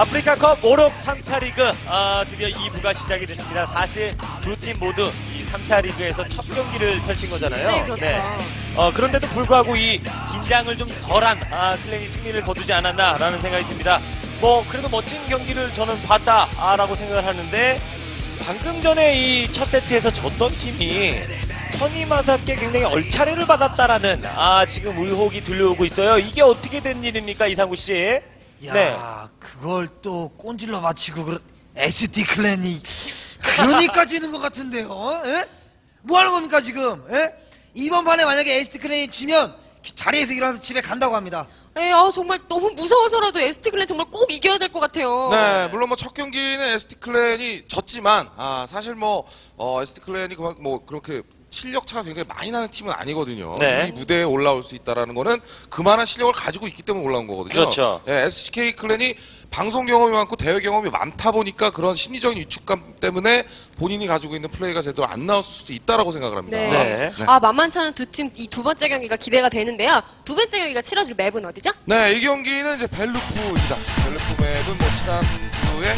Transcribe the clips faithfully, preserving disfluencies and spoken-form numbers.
아프리카컵 모롭 삼 차 리그 아, 드디어 이 부가 시작이 됐습니다. 사실 두 팀 모두 이 삼 차 리그에서 첫 경기를 펼친 거잖아요. 네, 그렇죠. 네. 어, 그런데도 불구하고 이 긴장을 좀 덜한 아, 클랜이 승리를 거두지 않았나라는 생각이 듭니다. 뭐 그래도 멋진 경기를 저는 봤다라고 생각을 하는데 방금 전에 이 첫 세트에서 졌던 팀이 선임아사께 굉장히 얼차례를 받았다라는 아, 지금 의혹이 들려오고 있어요. 이게 어떻게 된 일입니까, 이상구 씨? 야, 네. 그걸 또 꼰질러 맞히고 그런 에스디 클랜이 그러니까 지는 것 같은데요. 에? 뭐 하는 겁니까 지금? 에? 이번 판에 만약에 에스디 클랜이 지면 자리에서 일어나서 집에 간다고 합니다. 에, 아, 정말 너무 무서워서라도 에스티 클랜 정말 꼭 이겨야 될 것 같아요. 네, 물론 뭐 첫 경기는 에스티 클랜이 졌지만, 아, 사실 뭐, 어, 에스티 클랜이 그만, 뭐, 그렇게 실력 차가 굉장히 많이 나는 팀은 아니거든요. 네. 이 무대에 올라올 수 있다라는 거는 그만한 실력을 가지고 있기 때문에 올라온 거거든요. 그렇죠. 예, 에스케이 클랜이 방송 경험이 많고 대회 경험이 많다 보니까 그런 심리적인 위축감 때문에 본인이 가지고 있는 플레이가 제대로 안 나왔을 수도 있다라고 생각을 합니다. 네. 네. 아, 만만치 않은 두 팀, 이 두 번째 경기가 기대가 되는데요. 두 번째 경기가 치러질 맵은 어디죠? 네, 이 경기는 이제 벨루프입니다. 벨루프 맵은 뭐 지난주에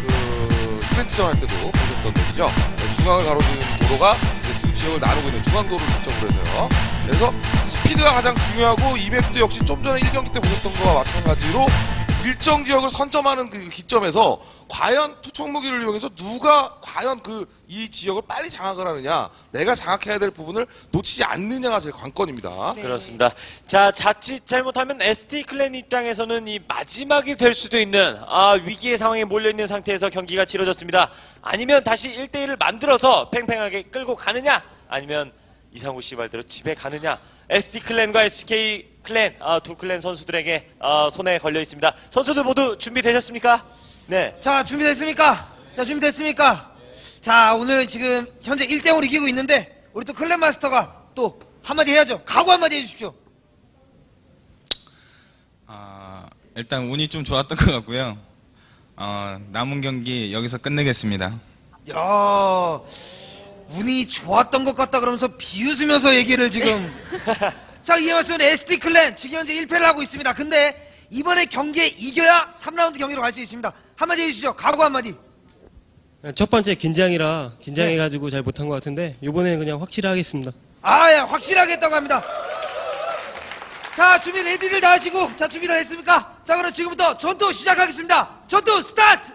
그 이벤트전 할 때도 보셨던 맵이죠. 네, 중앙을 가로지르는 도로가 두 지역을 나누고 있는 중앙도로를 기점으로 해서요. 그래서 스피드가 가장 중요하고 이 맵도 역시 좀 전에 일 경기 때 보셨던 거와 마찬가지로 일정 지역을 선점하는 그 기점에서 과연 투척 무기를 이용해서 누가 과연 그 이 지역을 빨리 장악을 하느냐, 내가 장악해야 될 부분을 놓치지 않느냐가 제일 관건입니다. 네. 그렇습니다. 자, 자칫 잘못하면 에스티 클랜 입장에서는 이 마지막이 될 수도 있는 아, 위기의 상황에 몰려있는 상태에서 경기가 치러졌습니다. 아니면 다시 일 대 일을 만들어서 팽팽하게 끌고 가느냐, 아니면 이상우 씨 말대로 집에 가느냐. 에스티 클랜과 에스케이 클랜 아, 두 클랜 선수들에게 아, 손에 걸려 있습니다. 선수들 모두 준비되셨습니까? 네. 자, 준비됐습니까? 자, 준비됐습니까? 자, 오늘 지금 현재 일 대 영으로 이기고 있는데 우리 또 클랜 마스터가 또 한마디 해야죠. 각오 한마디 해주십시오. 아, 일단 운이 좀 좋았던 것 같고요. 어, 남은 경기 여기서 끝내겠습니다. 야, 운이 좋았던 것 같다 그러면서 비웃으면서 얘기를 지금. 자, 이에 맞서는 에스디 클랜 지금 현재 일 패를 하고 있습니다. 근데 이번에 경기에 이겨야 삼 라운드 경기로 갈 수 있습니다. 한마디 해주시죠. 각오 한마디. 첫 번째 긴장이라 긴장해가지고 잘 못한 것 같은데 이번에는 그냥 확실히 하겠습니다. 아, 예, 확실하게 했다고 합니다. 자, 준비 레디를 다 하시고, 자, 준비 다 됐습니까? 자, 그럼 지금부터 전투 시작하겠습니다. 전투 스타트!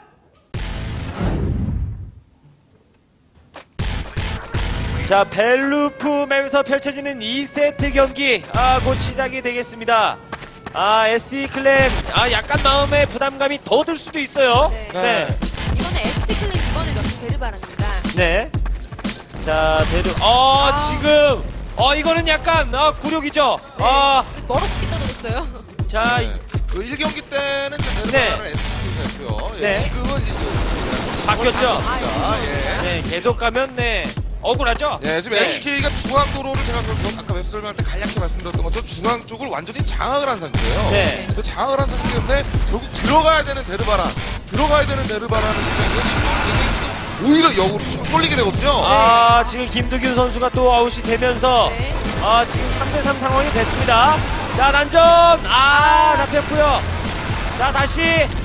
자, 벨루프 맵에서 펼쳐지는 이 세트 경기 아, 곧 시작이 되겠습니다. 아, 에스디 클랜 아, 약간 마음의 부담감이 더 들 수도 있어요. 네. 네. 이번에 에스티 클랜, 이번에 역시 데르바랍니다. 네. 자, 대륙. 어, 아. 지금. 어, 이거는 약간, 어, 굴욕이죠. 네. 아, 멀어지게 떨어졌어요. 자, 네. 그 일 경기 때는 이제 네. 데르바를 에스케이가 했고요. 예, 네. 지금은 이제 바뀌었죠? 아, 아, 예. 네, 계속 가면, 네. 억울하죠? 예, 지금 네. 에스케이가 중앙도로를 제가 그 아까 웹 설명할 때 간략히 말씀드렸던 것처럼 중앙 쪽을 완전히 장악을 한 상태예요. 네. 그 장악을 한 상태 때문에 결국 들어가야 되는 데르바라, 들어가야 되는 데르바라는 입장에서 신경이 지금 오히려 역으로 쭉 쫄리게 되거든요. 아, 지금 김두균 선수가 또 아웃이 되면서, 네. 아, 지금 삼 대 삼 상황이 됐습니다. 자, 난전! 아, 잡혔고요. 자, 다시.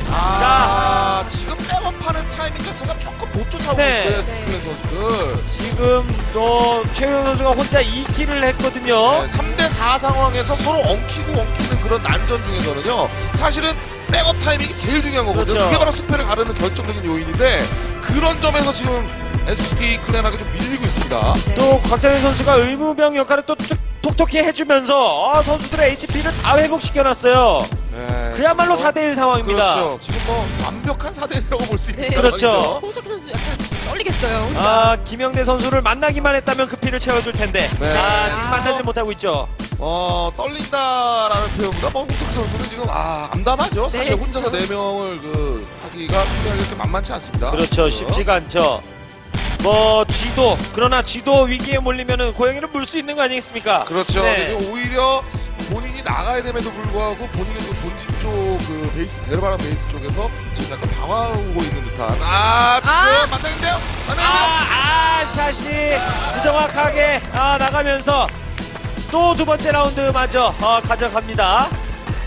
아, 지금 백업하는 타이밍 자체가 조금 못 쫓아오고 네. 있어요, 스티븐 선수들. 지금, 또, 최우영 선수가 혼자 이 킬을 했거든요. 네, 삼 대 사 상황에서 서로 엉키고 엉키는 그런 난전 중에서는요, 사실은 백업 타이밍이 제일 중요한 거거든요. 그렇죠. 그게 바로 승패를 가르는 결정적인 요인인데, 그런 점에서 지금 에스케이 클랜하게 좀 밀리고 있습니다. 또 곽정현 선수가 의무병 역할을 또 톡- 톡톡히 해주면서 아, 선수들의 에이치피를 다 회복시켜놨어요. 네, 그야말로 지금 사 대 일 상황입니다. 그렇죠. 지금 뭐 완벽한 사 대 일이라고 볼 수 있는 네. 그렇죠. 상황이죠. 홍석희 선수 약간 떨리겠어요. 혼자. 아, 김영대 선수를 만나기만 했다면 그 피를 채워줄 텐데 네. 아, 지금 아. 만나질 못하고 있죠. 어, 떨린다라는 표현보다 뭐 홍석희 선수는 지금 아, 암담하죠. 사실 네, 혼자서 그렇죠. 네 명을 그 하기가 플레이하기 그렇게 만만치 않습니다. 그렇죠. 쉽지가 않죠. 뭐 쥐도 그러나 쥐도 위기에 몰리면은 고양이를 물 수 있는 거 아니겠습니까? 그렇죠. 네. 근데 오히려 본인이 나가야 됨에도 불구하고 본인의 그 본진 쪽 그 베이스 베르바라 베이스 쪽에서 지금 약간 방황하고 있는 듯한. 아, 지금 아! 만나는데요? 만나는데요? 아, 아, 샷이 부정확하게 아, 나가면서 또 두 번째 라운드 마저 어, 가져갑니다.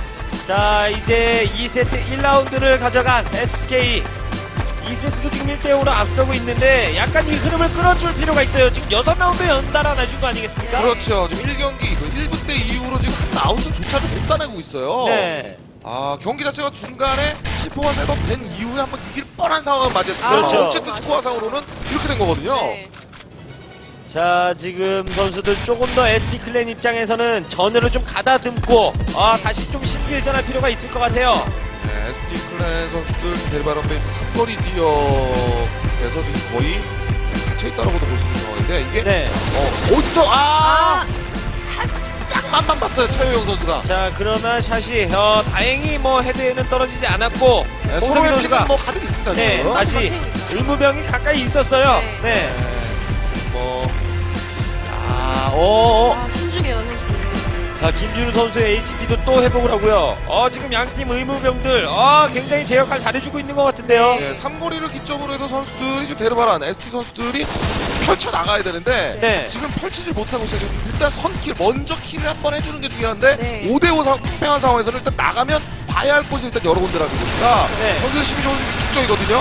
자, 이제 이 세트 일 라운드를 가져간 에스케이. 이 세트도 지금 일 대 영으로 앞서고 있는데 약간 이 흐름을 끌어줄 필요가 있어요. 지금 여섯 라운드 연달아 내준 거 아니겠습니까? 그렇죠. 지금 일 경기 그 일 분 대 이후로 지금 한 라운드조차를 못 따내고 있어요. 네. 아, 경기 자체가 중간에 십 호가 셋업된 이후에 한번 이길 뻔한 상황을 맞이했습니다. 그렇죠. 어쨌든 스코어상으로는 이렇게 된 거거든요. 네. 자, 지금 선수들 조금 더 에스티 클랜 입장에서는 전열을 좀 가다듬고 아, 다시 좀 신기일전할 필요가 있을 것 같아요. 네, 에스티 클랜 선수들 데리바람 베이스 삼거리 지역에서 지금 거의 갇혀있다라고도 볼 수 있는 상황인데 이게 네. 어, 어디서 아, 아, 살짝 맛만 봤어요 차효영 선수가. 자, 그러나 샷이 어, 다행히 뭐 헤드에는 떨어지지 않았고 네, 홍석희 서로의 선수가 피는 뭐 가득 있습니다. 네, 지금. 다시 박태웅입니다. 의무병이 가까이 있었어요. 네. 네. 네, 뭐 아, 어, 어. 아, 신중해요, 선수들. 자, 김준우 선수의 에이치피도 또 회복을 하고요. 어, 지금 양팀 의무병들, 어, 굉장히 제 역할 잘해주고 있는 것 같은데요. 네, 삼거리를 기점으로 해서 선수들이 지금 데려바란 에스티 선수들이 펼쳐 나가야 되는데 네. 지금 펼치질 못하고 있어요. 지금 일단 선킬 먼저 킬을 한번 해주는 게 중요한데 네. 오 대 오 팽팽한 상황에서는 일단 나가면 봐야 할 곳이 일단 여러 군데라는 거니까 네. 선수들 심리 좋은 축적이거든요.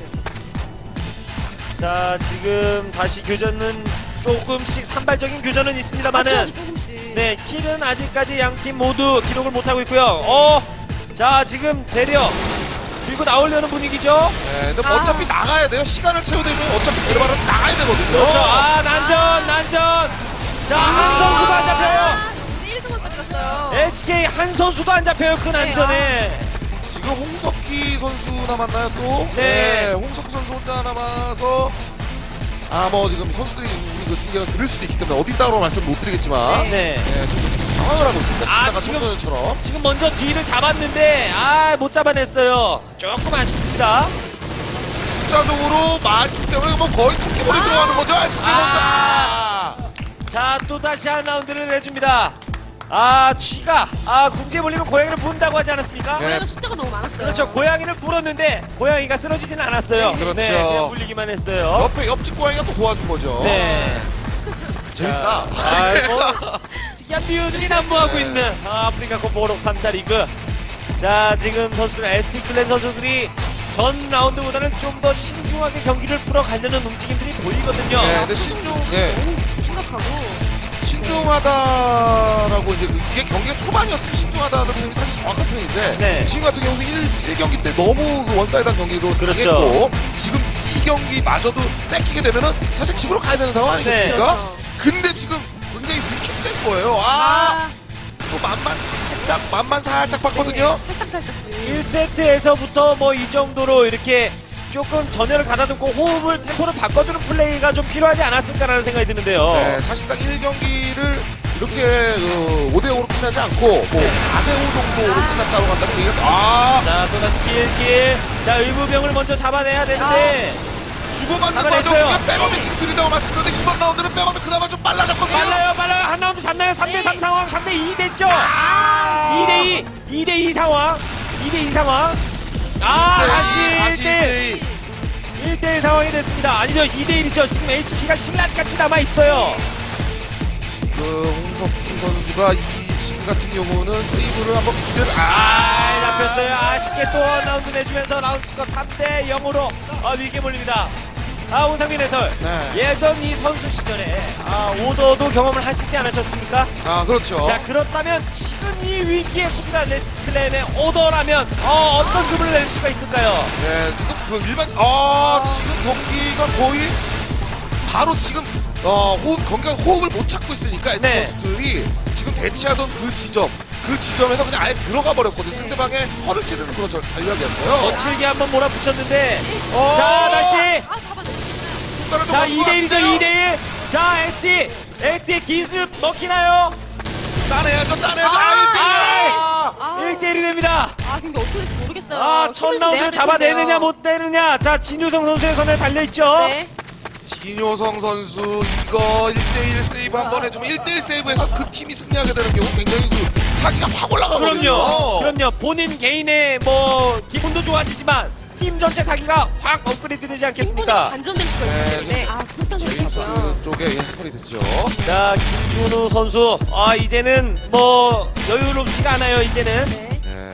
자, 지금 다시 교전은 조금씩 산발적인 교전은 맞춰야지, 있습니다만은, 조금씩. 네, 킬은 아직까지 양팀 모두 기록을 못하고 있고요. 어, 자, 지금 대려 들고 나오려는 분위기죠. 네, 근데 아. 어차피 나가야 돼요. 시간을 채우려면 어차피 데려바란 나가야 되거든요. 그렇죠. 아, 난전, 난전. 자, 한 선수도 안 잡혀요. 아, 오 대 일 상황까지 갔어요. 에스케이 한 선수도 안 잡혀요. 그 난전에. 지금 홍석희 선수 남았나요 또? 네. 홍석희 선수 혼자 남아서 아 뭐 지금 선수들이 우리 그 중계가 들을 수도 있기 때문에 어디 따로 말씀 못 드리겠지만 네. 네, 좀 당황을 하고 있습니다. 아, 지나가 지금- 청소년처럼. 지금 먼저 뒤를 잡았는데, 아, 못 잡아냈어요. 조금 아쉽습니다. 숫자적으로 많기 때문에 뭐 거의 토끼볼이 들어가는 거죠. 에스케이 선수. 아. 자, 또 다시 한 라운드를 내줍니다. 아, 쥐가, 아, 궁지에 몰리면 고양이를 문다고 하지 않았습니까? 네. 고양이가 숫자가 너무 많았어요. 그렇죠. 고양이를 물었는데, 고양이가 쓰러지진 않았어요. 네. 그렇죠. 그냥 물리기만 했어요. 옆에 옆집 고양이가 또 도와준 거죠. 네. 재밌다. 아이고, 특이한 비유들이 난무하고 있는 아, 아프리카컵 모록 삼 차 리그. 자, 지금 선수들, 에스티 클랜 선수들이 전 라운드보다는 좀 더 신중하게 경기를 풀어가려는 움직임들이 보이거든요. 네, 근데 신중, 네. 너무 심각하고. 신중하다라고 이제 그 이게 경기가 초반이었으면 신중하다는 표현이 사실 정확한 표현인데 네. 지금 같은 경우는 일 경기 때 너무 그 원사이드한 경기로 그렇죠. 당했고 지금 이 경기마저도 뺏기게 되면은 사실 집으로 가야 되는 상황 아니겠습니까? 네. 그렇죠. 근데 지금 굉장히 위축된 거예요. 아, 아, 또 만만 살짝 만만 살짝 봤거든요. 네, 살짝살짝씩. 일 세트에서부터 뭐 이 정도로 이렇게 조금 전열을 가다듬고 호흡을, 템포를 바꿔주는 플레이가 좀 필요하지 않았을까라는 생각이 드는데요. 네, 사실상 일 경기를 이렇게 그 오 대 오로 끝나지 않고 뭐 사 대 오 정도로 끝났다고 한다면 얘기가 아 자, 또다시 길길. 자, 의무병을 먼저 잡아내야 되는데, 주고받는 잡아냈어요. 과정 중에 백업이 지금 들이다고 말씀드렸는데 이번 라운드는 백업이 그나마 좀 빨라졌거든요. 빨라요, 빨라요. 한 라운드 잡나요? 삼 대 삼 네. 상황, 삼 대 이 됐죠? 아! 이 대 이, 이 대 이 상황, 이 대 이 상황. 아, 다시 다시 일 대 일. 일 대 일 상황이 됐습니다. 아니죠, 이 대 일이죠. 지금 에이치피가 신라같이 남아있어요. 그 홍석희 선수가 이 지금 같은 경우는 세이브를 한번 기대를 아, 아 잡혔어요. 아쉽게 또 라운드 내주면서 라운드 스코어 삼 대 영으로 아, 위기에 몰립니다. 아, 오상민 해설. 네. 예전 이 선수 시절에 아, 오더도 경험을 하시지 않으셨습니까? 아 그렇죠. 자, 그렇다면 지금 이 위기에 수비한 레스클랜의 오더라면 어, 어떤 주문을 낼 수가 있을까요? 네 지금 그 일반 아 지금 경기가 거의 바로 지금 어 호흡 경기가 호흡을 못 찾고 있으니까 에스 네. 선수들이 지금 대치하던 그 지점 그 지점에서 그냥 아예 들어가 버렸거든요. 상대방의 허를 찌르는 그런 저- 전략이었어요. 거칠게 한번 몰아붙였는데 어. 자, 다시 아, 잡아냈어요. 자, 이 대 일이죠, 이 대 일. 자, 에스티 에스티의 기습 먹히나요? 따내야죠, 따내야죠. 아, 아, 아, 일 대 일이 됩니다. 아, 경기 어떻게 될지 모르겠어요. 아, 첫 힘을 좀 내야 라운드를 될 잡아내느냐 텐데요. 못 내느냐. 자, 진유성 선수의 손에 달려있죠. 네. 진효성 선수 이거 일 대 일 세이브 한 번 해주면 일 대 일 세이브에서 그 팀이 승리하게 되는 경우 굉장히 그 사기가 확 올라가거든요. 그럼요. 그럼요. 본인 개인의 뭐 기분도 좋아지지만 팀 전체 사기가 확 업그레이드 되지 팀분위기가 않겠습니까? 반전될 수가 네, 있기 때문에 아, 절단 제임스 선수였고요. 쪽에 예, 처리됐죠. 자, 김준우 선수. 아, 이제는 뭐 여유롭지가 않아요, 이제는. 네. 네,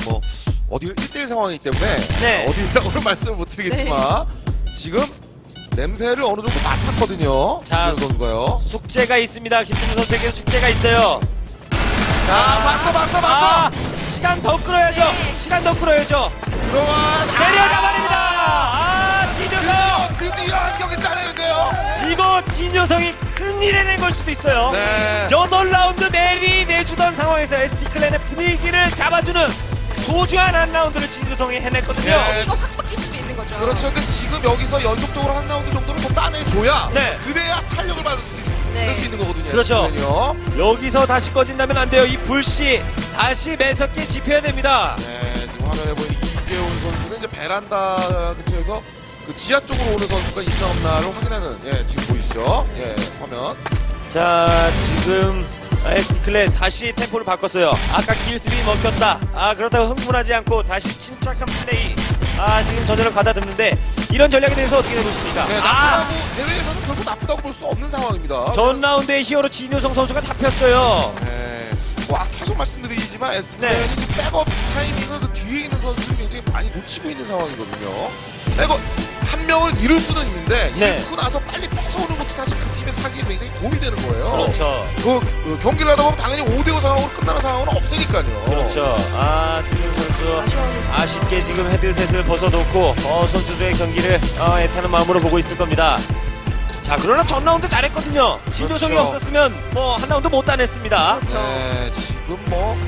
뭐 어디 일 대 일 상황이기 때문에 네. 어디라고는 말씀을 못 드리겠지만 지금 냄새를 어느 정도 맡았거든요. 자, 김준호 선수가요. 숙제가 있습니다. 김준호 선수에게 숙제가 있어요. 자, 봤어, 봤어, 봤어. 아, 시간 더 끌어야죠. 네. 시간 더 끌어야죠. 들어와. 내려잡아냅니다. 아, 진효성. 드디어 드디어 한 경기 따내는데요. 이거 진효성이 큰일 해낸 걸 수도 있어요. 네. 여덟 라운드 내리 내주던 상황에서 에스티클랜의 분위기를 잡아주는 소중한 한 라운드를 진효성이 해냈거든요. 네. 이거 확 바뀔 수도 있는 거죠. 그렇죠. 근데 지금 여기서 연속적으로 한 라운드 정도는 더 따내줘야 네. 그래야 탄력을 받을 수, 있, 네. 수 있는 거거든요. 그렇죠. 에스티클랜이요. 여기서 다시 꺼진다면 안 돼요. 이 불씨 다시 매섭게 지펴야 됩니다. 네, 지금 화면에 보이는 이재훈 선수는 이제 베란다 근처에서 그 지하 쪽으로 오는 선수가 있나 없나를 확인하는, 예, 지금 보이시죠? 예, 화면. 자, 지금 에스티클랜 다시 템포를 바꿨어요. 아까 기습이 먹혔다. 아, 그렇다고 흥분하지 않고 다시 침착한 플레이. 아, 지금 전열을 가다듬는데 이런 전략에 대해서 어떻게 보십니까? 네, 아, 나쁘다고, 대회에서는 결국 나쁘다고 볼 수 없는 상황입니다. 전 라운드의 히어로 진효성 선수가 잡혔어요. 네. 와, 계속 말씀드리지만 에스티클랜이 네. 지금 백업 타이밍을 그 뒤에 있는 선수들이 굉장히 많이 놓치고 있는 상황이거든요. 백업 한 명을 잃을 수는 있는데 네. 잃고 나서 빨리 뺏어오는 것도 사실 그 팀의 사기에 굉장히 도움이 되는 거예요. 그렇죠. 그, 그 경기를 하다 보면 당연히 오 대 오 상황으로 끝나는 상황은 없으니까요. 그렇죠. 아, 진효 선수 아쉬워하고 있어요. 아쉽게 지금 헤드셋을 벗어놓고 어, 선수들의 경기를 어, 애타는 마음으로 보고 있을 겁니다. 자, 그러나 전 라운드 잘했거든요. 진효성이 그렇죠. 없었으면 뭐 한 라운드 못 따냈습니다. 네, 지금 뭐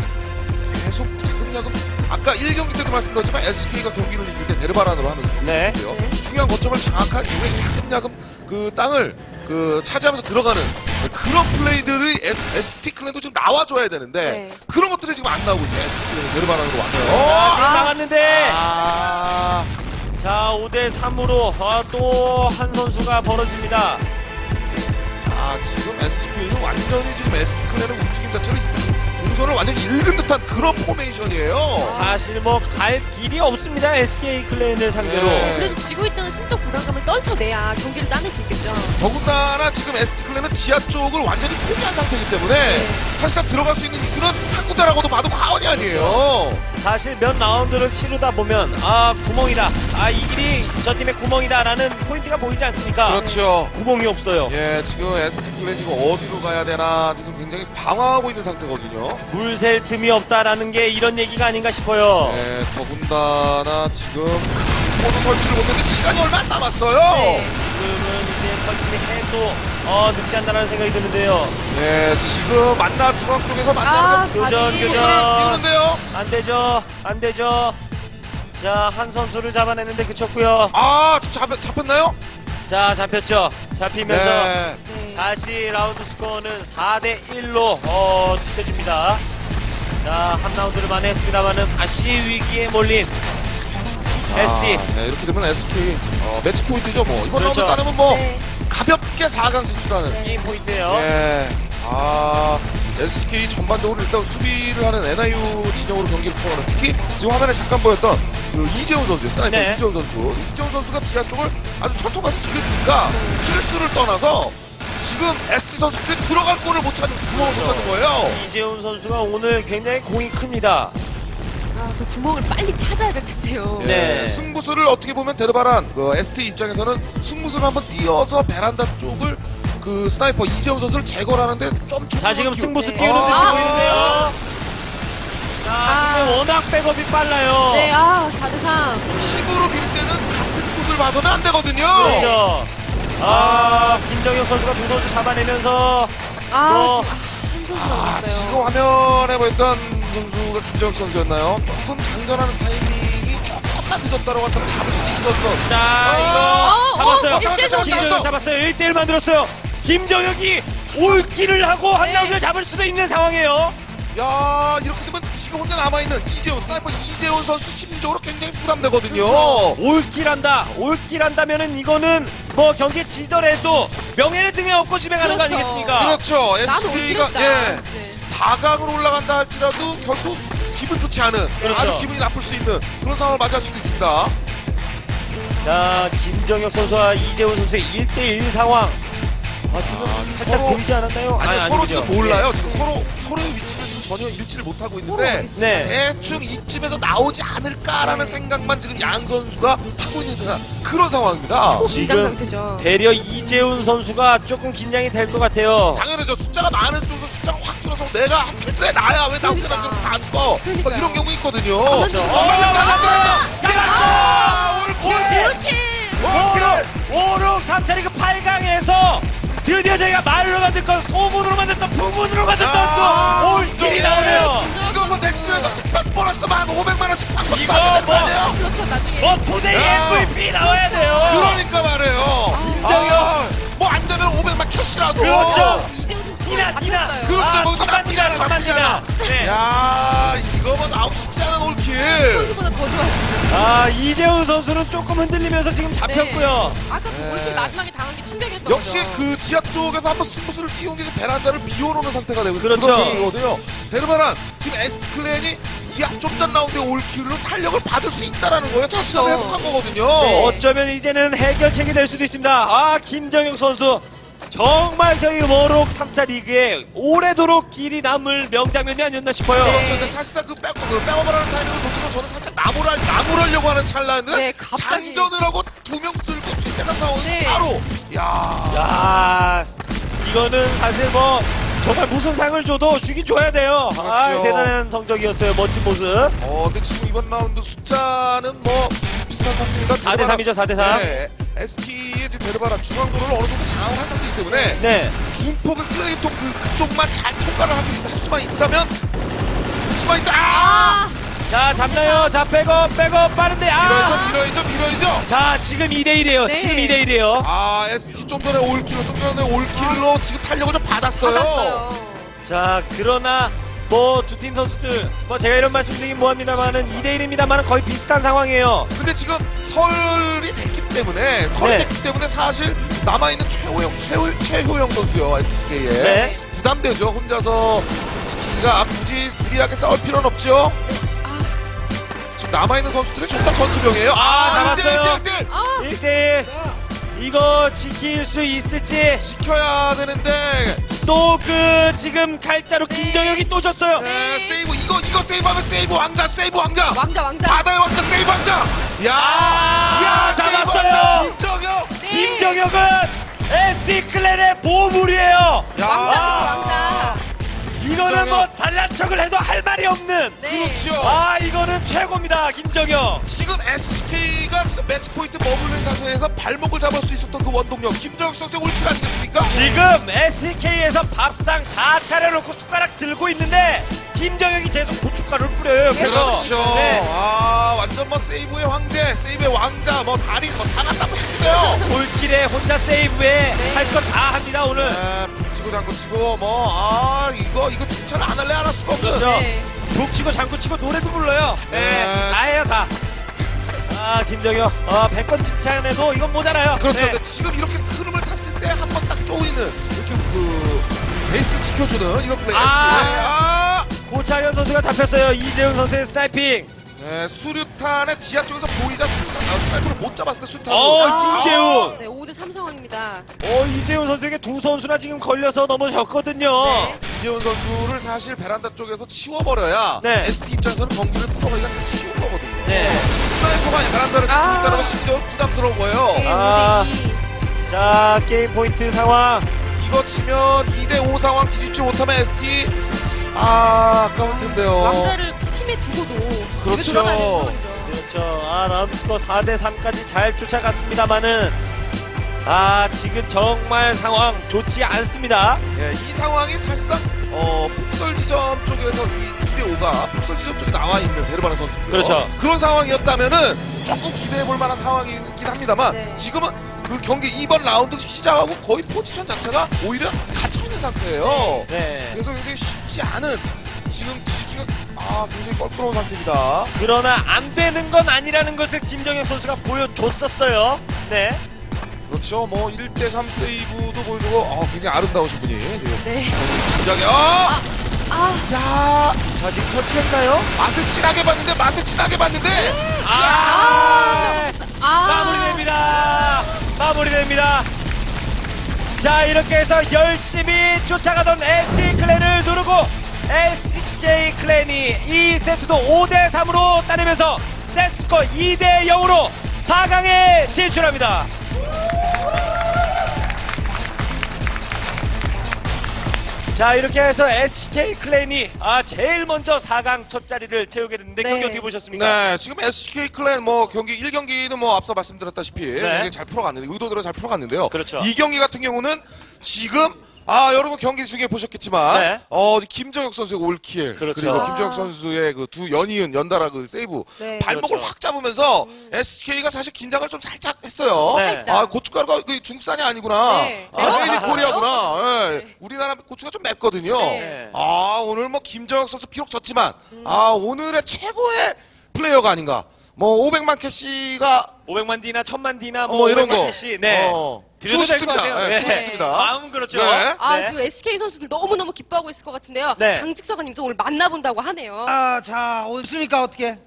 계속 야금야금 아까 일 경기 때도 말씀드렸지만 에스케이가 경기를 이길 때 데르바란으로 하면서 네. 경기를 했고요. 중요한 거점을 장악한 이후에 야금야금 그 땅을 그 차지하면서 들어가는 그런 플레이들이 에스, 에스티클랜도 지금 나와줘야 되는데 네. 그런 것들이 지금 안 나오고 있어요. 에스티클랜이 데르바란으로 와서요. 아, 지금 아. 나갔는데 아, 자, 오 대 삼으로 아, 또 한 선수가 벌어집니다. 아, 지금 에스케이는 완전히 지금 에스티클랜의 움직임 자체를 동선을 완전히 읽은 듯한 그런 포메이션이에요. 사실 뭐 갈 길이 없습니다. 에스케이 클랜을 상대로. 네. 그래도 지고 있다는 심적 부담감을 떨쳐내야 경기를 따낼 수 있겠죠. 더군다나 지금 에스티클랜은 지하 쪽을 완전히 포기한 상태이기 때문에 사실상 들어갈 수 있는 이유는 한 군데라고도 봐도 과언이 아니에요. 사실 몇 라운드를 치르다 보면 아, 구멍이다. 아, 이 길이 저 팀의 구멍이다라는 포인트가 보이지 않습니까? 그렇죠. 구멍이 없어요. 예, 지금 에스티클랜 지금 어디로 가야 되나 지금 굉장히 방황하고 있는 상태거든요. 물 셀 틈이 없다라는 게 이런 얘기가 아닌가 싶어요. 예, 더군다나 지금 모두 설치를 못했는데 시간이 얼마 안 남았어요. 네. 지금은 이제 설치를 해도 어, 늦지 않다라는 생각이 드는데요. 예, 지금 만나 중앙 쪽에서 아, 만나는 교전, 사진. 교전. 선수를 띄우는데요. 안 되죠. 안 되죠. 자, 한 선수를 잡아냈는데 그쳤고요. 아, 지금 잡, 잡혔나요? 자, 잡혔죠. 잡히면서 네. 네. 다시 라운드 스코어는 사 대 일로 어, 뒤쳐집니다. 자, 한 라운드를 만회했습니다만은 다시 위기에 몰린 에스디. 아, 네, 이렇게 되면 에스케이 어, 매치 포인트죠. 뭐 이번 그렇죠. 라운드 따르면 뭐 네. 가볍게 사 강 진출하는. 네. 게임 포인트예요. 예. 아, 에스케이 전반적으로 일단 수비를 하는 엔아이유 진영으로 경기를 풀어가는, 특히 지금 화면에 잠깐 보였던 그 이재훈 선수요. 스나이퍼 네. 이재훈 선수. 이재훈 선수가 지하 쪽을 아주 철통같이 지켜주니까 실수를 떠나서 지금 에스티 선수들이 들어갈 골을 못 찾는, 구멍을 못 찾는 거예요. 이재훈 선수가 오늘 굉장히 공이 큽니다. 아, 그 구멍을 빨리 찾아야 될 텐데요. 네. 예, 승부수를 어떻게 보면 데르바란 그 에스티 입장에서는 승부수를 한번 띄어서 베란다 쪽을 그 스나이퍼 이재훈 선수를 제거를 하는데 좀 자, 지금 기- 승부수 네. 띄우는 듯이 아. 보이는데요. 자, 아. 근데 워낙 백업이 빨라요. 네, 아, 사 대 삼. 힘으로 빌 때는 같은 곳을 봐서는 안 되거든요. 그렇죠. 아, 김정혁 선수가 두 선수 잡아내면서 아, 뭐. 지금, 아, 한 선수가 아, 없어요. 지금 화면에 보였던 선수가 김정욱 선수였나요? 조금 장전하는 타이밍이 조금만 늦었다고 하면 잡을 수도 있었어. 자, 어, 이거 잡았어요. 어, 김재정 잡았어. 김정혁 잡았어요. 일 대 일 만들었어요. 김정혁이 올기를 하고 한 네. 라운드를 잡을 수도 있는 상황이에요. 야, 이렇게 되면 지금 혼자 남아있는 이재훈, 스나이퍼 이재훈 선수 심리적으로 굉장히 부담되거든요. 그렇죠. 올킬한다. 올킬한다면은 이거는 뭐 경기에 지더라도 명예를 등에 업고 집에 가는 거 그렇죠. 아니겠습니까? 그렇죠. 나도 에스케이가 올킬했다. 예, 네. 사 강으로 올라간다 할지라도 결국 기분 좋지 않은, 그렇죠. 아주 기분이 나쁠 수 있는 그런 상황을 맞이할 수도 있습니다. 자, 김정혁 선수와 이재훈 선수의 일 대 일 상황. 아, 지금 아, 살짝 서로- 보이지 않았나요? 아니, 아니, 서로 아니죠. 지금 몰라요. 예. 지금 서로 서로의 위치가 지금 전혀 읽지를 못하고 포로가 있는데 어디 있어요? 네. 대충 이쯤에서 나오지 않을까라는 네. 생각만 지금 양 선수가 하고 있는 듯한 그런 상황입니다. 초긴장 지금 상태죠. 대려 이재훈 선수가 조금 긴장이 될 것 같아요. 당연하죠. 숫자가 많은 쪽에서 숫자가 확 줄어서 내가 하필 왜 나야 왜 나 혼자 그러니까. 남겨놓고 다 죽어 막 그러니까요. 이런 경우 있거든요. 그렇죠. 어, 빨리 나가! 잡았어! 올킬! 이렇게 올킬! 오륙 삼 차 리그 팔 강에서 드디어 저희가 말로 만들건 소문으로 만들던 부문으로 만들던 아, 또 올킬이 진짜. 나오네요. 이거 뭐 넥스에서 특별 보너스만 한 오백만 원씩 팍팍 이거 쏴야 되는 거 뭐- 아니에요? 그렇죠. 나중에 뭐 투데이 야. 엠브이피 나와야 돼요. 그러니까 말해요. 김정현. 뭐 안 되면 오백만 캐시라도. 그렇죠. 이재훈 선수 티나 티나. 잡혔어요. 그렇죠. 아, 거기서 천만 나쁘지 티나 않아, 천만 나쁘지 않아. 티나. 네. 야, 이거 뭐 나오기 쉽지 않은 올킬. 선수보다 더 좋아지는. 아 이재훈 선수는 조금 흔들리면서 지금 잡혔고요. 네. 아까 그 올킬 마지막에 당한 게 충격이었던 역시 거죠. 그 지하 쪽에서 한번 승부수를 띄운 게 지금 베란다를 비워놓는 상태가 되고 그렇죠. 그런 상황이거든요. 데르바란 지금 에스티 클랜이 이좀전 라운드의 올킬로 탄력을 받을 수 있다라는 거예요. 자신감을 그렇죠. 회복한 거거든요. 어쩌면 이제는 해결책이 될 수도 있습니다. 아 김정영 선수 정말 저희 워록 삼 차 리그에 오래도록 길이 남을 명장면이 아니었나 싶어요. 네. 그렇죠. 근데 사실상 그 백, 그 백업하는 타이밍을 놓쳐서 저는 살짝 나무랄, 나무라려고 하는 찰나는 네, 갑자기. 장전을 하고 두 명 쓸고 이때한 상황에서 네. 바로 야 야 이거는 사실 뭐 정말 무슨 상을 줘도 주긴 줘야 돼요. 아 그렇죠. 대단한 성적이었어요. 멋진 모습. 어, 근데 지금 이번 라운드 숫자는 뭐 비슷비슷한 상태입니다. 사 대 삼이죠, 사 대 삼. 네. 에스티의 지금 데르바란 중앙도로를 어느 정도 장악을 한 상태이기 때문에 네. 중폭의 쓰레기통 그, 그쪽만 잘 통과를 하고 있- 할 수만 있다면 할 수만 있다! 아! 자 잡나요? 자 백업 백업 빠른데 밀어야죠, 아. 밀어야죠, 밀어야죠! 자 지금 이 대 일이에요. 네. 지금 이 대 일이에요. 아, 에스티 좀 전에 올킬로, 좀 전에 올킬로 지금 탄력을 좀 받았어요. 받았어요. 자 그러나 뭐 두 팀 선수들 뭐 제가 이런 말씀드리긴 뭐합니다만은 이 대 일입니다만은 거의 비슷한 상황이에요. 근데 지금 설이 됐기 때문에, 설이 네. 됐기 때문에 사실 남아있는 최호영, 최호, 최호영 선수요, 에스케이에. 네. 부담되죠. 혼자서 지키기가 굳이 무리하게 싸울 필요는 없죠. 지금 남아있는 선수들이 전부 다 전투병이에요. 아, 잡았어요. 일 대 일, 일 대 일. 아, 일 대 일. 이거 지킬 수 있을지 지켜야 되는데, 또 그 지금 칼자루 네. 김정혁이 또 졌어요. 네, 세이브, 이거, 이거 세이브하면 세이브 왕자, 세이브 왕자! 왕자 왕자. 바다의 왕자, 세이브 왕자! 야! 아, 야, 세이브 잡았어요. 왕자, 김정혁! 네. 김정혁은 에스티 클랜의 보물이에요. 야. 왕자입니다 왕자. 이거는 김정혁. 뭐 잘난 척을 해도 할 말이 없는. 네. 그렇죠. 아 이거는 최고입니다 김정혁. 지금 에스케이가 지금 매치 포인트 머무는 상태에서 발목을 잡을 수 있었던 그 원동력 김정혁 선수의 올킬 아니겠습니까? 지금 에스케이에서 밥상 사 차례 놓고 숟가락 들고 있는데 김정혁이 계속 고춧가루를 뿌려요 옆에서. 그렇죠. 네. 아 완전 뭐 세이브의 황제, 세이브의 왕자, 뭐 다리 뭐다 갖다 싶은데요. 골킬에 혼자 세이브에 네. 할 것 다 합니다 오늘. 네, 북치고 장구치고 뭐 아 이거 이거 칭찬 안 할래 안 할 수가 없는. 그렇죠. 네. 북치고 장구치고 노래도 불러요. 네, 네. 다 해요 다. 아 김정혁, 어, 백 번 칭찬해도 이건 모자라요. 그렇죠. 네. 근데 지금 이렇게 흐름을 탔을 때 한 번 딱 쪼이는 이렇게 그 베이스를 지켜주는 이런 플레이. 아. 네, 아. 고창현 선수가 잡혔어요. 이재훈 선수의 스나이핑. 네, 수류탄의 지하 쪽에서 보이자 수류탄, 아, 스나이퍼를 못 잡았을 때 수류탄으로. 어 아. 이재훈. 네, 오 대 삼 상황입니다. 어 이재훈 선수에게 두 선수나 지금 걸려서 넘어졌거든요. 네. 이재훈 선수를 사실 베란다 쪽에서 치워버려야 네. 에스티 입장에서는 경기를 풀어가기가 사실 쉬운 거거든요. 네. 스나이퍼가 베란다를 지키고 아. 있다는 건 심지어 부담스러운 거예요. 게임 아. 오 대 이. 자 게임 포인트 상황. 이거 치면 이 대 오 상황 뒤집지 못하면 에스티 아 아까울 텐데요. 왕자를 팀에 두고도 집에 그렇죠. 돌아가야 되는 상황이죠. 그렇죠. 아 라운드 스코어 사 대 삼까지 잘 쫓아갔습니다만은 아 지금 정말 상황 좋지 않습니다. 예, 이 상황이 사실상 어, 폭설 지점 쪽에서 이 이 대 오가 폭설 지점 쪽에 나와 있는 데르바나 선수 그렇죠. 그런 상황이었다면은 조금 기대해 볼 만한 상황이긴 합니다만 네. 지금은 그 경기 이번 라운드 시작하고 거의 포지션 자체가 오히려 갇혀 있는 상태예요. 네. 그래서 굉장히 쉽지 않은 지금 뒤집기가 아 굉장히 껄끄러운 상태입니다. 그러나 안 되는 건 아니라는 것을 김정현 선수가 보여줬었어요. 네. 그렇죠. 뭐 일 대 삼 세이브도 보여주고 어, 굉장히 아름다우신 분이 지금 네. 진작에 아! 아, 야 자 지금 터치했나요? 맛을 진하게 봤는데 맛을 진하게 봤는데 아! 아. 마무리됩니다. 마무리됩니다. 자 이렇게 해서 열심히 쫓아가던 에스티 클랜을 누르고 에스케이 클랜이 이 세트도 오 대 삼으로 따내면서 세트스코어 이 대 영으로 사 강에 진출합니다. 자, 이렇게 해서 에스케이 클랜이 아 제일 먼저 사 강 첫 자리를 채우게 됐는데 네. 경기 어떻게 보셨습니까? 네, 지금 에스케이 클랜 뭐 경기 일 경기는 뭐 앞서 말씀드렸다시피 굉장히 잘 풀어갔는데 의도대로 잘 풀어갔는데요. 그렇죠. 이 경기 같은 경우는 지금 아 여러분 경기 중에 보셨겠지만 네. 어 김정혁 선수의 올킬 그렇죠. 그리고 아. 김정혁 선수의 그 두 연이은 연달아 그 세이브 네. 발목을 그렇죠. 확 잡으면서 에스케이가 사실 긴장을 좀 살짝 했어요. 네. 살짝. 아 고춧가루가 그 중국산이 아니구나. 네. 아 매워? 메이드 코리아구나. 네. 예. 우리나라 고추가 좀 맵거든요. 네. 아 오늘 뭐 김정혁 선수 비록 졌지만 아 오늘의 최고의 플레이어가 아닌가. 뭐 오백만 캐시가 오백만 D나 천만 D나 뭐 뭐 이런 오백만 거. 캐시 네. 어. 드려도 될 것 좋습니다. 같아요. 네, 네. 좋습니다. 마음은 그렇죠. 네. 아, 네. 지금 에스케이 선수들 너무너무 기뻐하고 있을 것 같은데요. 네. 강직서가님도 오늘 만나본다고 하네요. 아, 자, 오셨습니까? 어떻게?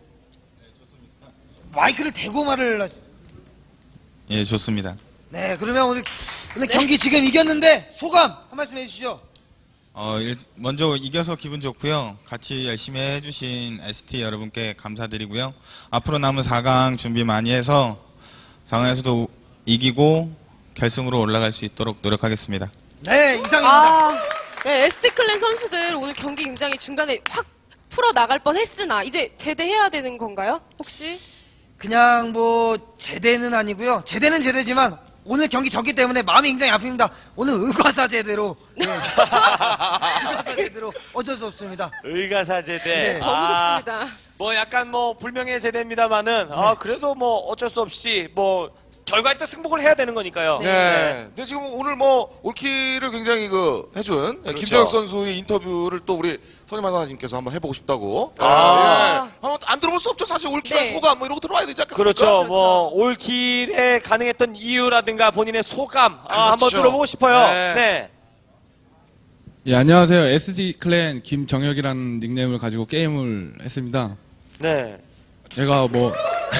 마이크를 대고 말을. 하시- 예, 좋습니다. 네, 그러면 오늘, 오늘 경기 지금 이겼는데 소감 한 말씀 해주시죠. 어, 일- 먼저 이겨서 기분 좋고요. 같이 열심히 해주신 에스티 여러분께 감사드리고요. 앞으로 남은 사 강 준비 많이 해서 사 강에서도 이기고 결승으로 올라갈 수 있도록 노력하겠습니다. 네, 이상입니다. 아, 네, 에스티 클랜 선수들 오늘 경기 굉장히 중간에 확 풀어 나갈 뻔 했으나 이제 제대해야 되는 건가요? 혹시? 그냥 뭐 제대는 아니고요. 제대는 제대지만 오늘 경기 졌기 때문에 마음이 굉장히 아픕니다. 오늘 의과사제대로. 네. 의과사제대로 어쩔 수 없습니다. 의가사제대. 네. 더 무섭습니다. 뭐 약간 뭐 불명예 제대입니다만은 아 그래도 뭐 어쩔 수 없이 뭐 결과에 또 승복을 해야 되는 거니까요. 네. 근데 지금 오늘 뭐 올킬을 굉장히 그 해준 그렇죠. 김정혁 선수의 인터뷰를 또 우리 선임한 사님께서 한번 해보고 싶다고. 아. 예. 한번 안 들어볼 수 없죠. 사실 올킬의 네. 소감 뭐 이런 거 들어봐야 되지 않겠습니까? 그렇죠. 그렇죠. 뭐 올킬에 가능했던 이유라든가 본인의 소감 아, 한번 그렇죠. 들어보고 싶어요. 네. 네. 예, 안녕하세요. 에스디 클랜 김정혁이라는 닉네임을 가지고 게임을 했습니다. 네. 제가 뭐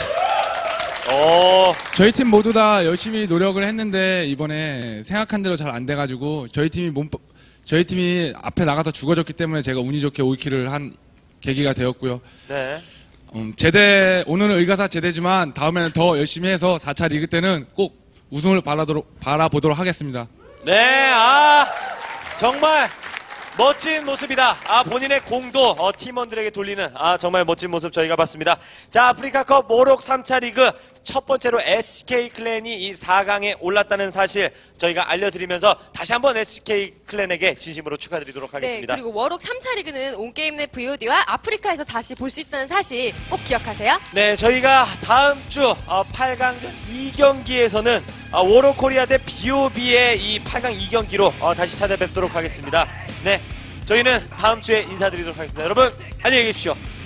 어. 저희 팀 모두 다 열심히 노력을 했는데 이번에 생각한 대로 잘 안 돼가지고 저희 팀이 몸 저희 팀이 앞에 나가서 죽어졌기 때문에 제가 운이 좋게 올킬을 한 계기가 되었고요. 네. 음, 제대 오늘은 의가사 제대지만 다음에는 더 열심히 해서 사 차 리그 때는 꼭 우승을 바라도록, 바라보도록 하겠습니다. 네. 아 정말 멋진 모습이다. 아 본인의 공도 어, 팀원들에게 돌리는 아 정말 멋진 모습 저희가 봤습니다. 자 아프리카컵 모록 삼 차 리그 첫 번째로 에스케이 클랜이 이 사 강에 올랐다는 사실 저희가 알려드리면서 다시 한번 에스케이 클랜에게 진심으로 축하드리도록 네, 하겠습니다. 그리고 워록 삼 차 리그는 온게임넷 브이오디와 아프리카에서 다시 볼 수 있다는 사실 꼭 기억하세요. 네, 저희가 다음 주 어, 팔 강전 이 경기에서는 어, 워로코리아 대 비오비의 이 팔 강 이 경기로 어, 다시 찾아뵙도록 하겠습니다. 네, 저희는 다음 주에 인사드리도록 하겠습니다. 여러분, 안녕히 계십시오.